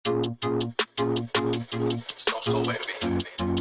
Slow, baby.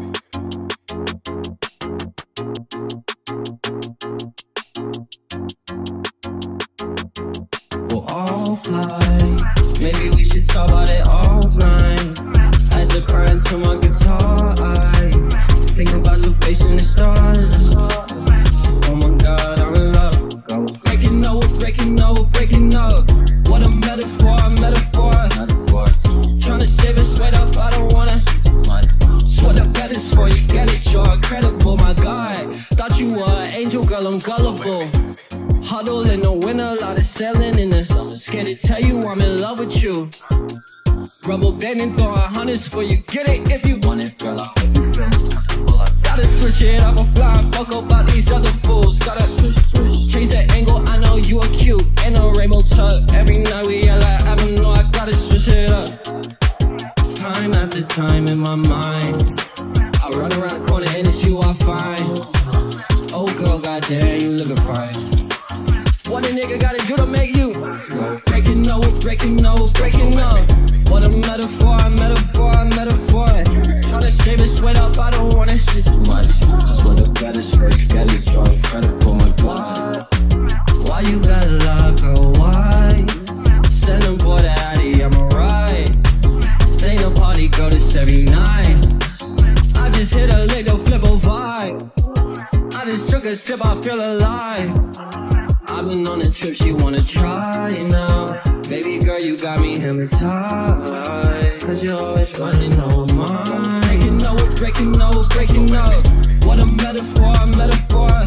We'll all fly. Maybe we should talk about it offline. As I cry into my guitar, I think about your face in the stars. Oh my God, I'm in love. Breaking up, breaking up, breaking up. What a metaphor, metaphor. Tryna save it, sweat up, I don't wanna. Sweat up, bet it's for you, get it, you're incredible, my God. Thought you were an angel, girl, I'm gullible. Huddle in the winter, lot of sailing in the summer. Scared to tell you I'm in love with you. Rubber banding, throwing hundreds for you. Get it if you want it, girl. I hope you feel it. Well, I gotta switch it up, I'm flying. Fuck about these other fools. Gotta change the angle. I know you are cute. Ain't no rainbow tuck. Every night we yell at Avenue. I gotta switch it up. Time after time in my mind, I run around the corner and it's you I find. Oh girl, goddamn, you looking fine. What a nigga gotta do to make you breaking up, breaking up, breaking up. What a metaphor, metaphor, metaphor. Tryna save it, sweat up, I don't wanna shit too much. Just want the baddest first, get it, you're incredible, my God. Why you gotta lie, girl, why? Send them boy to Addy, I'm alright. This ain't a party, girl, this every night. I just hit a lick, don't flip a vibe. I just took a sip, I feel alive. I've been on a trip, she wanna try now. Baby girl, you got me hypnotized. Cause you're always running over mine. Breaking up, breaking up, breaking up. What a metaphor, metaphor.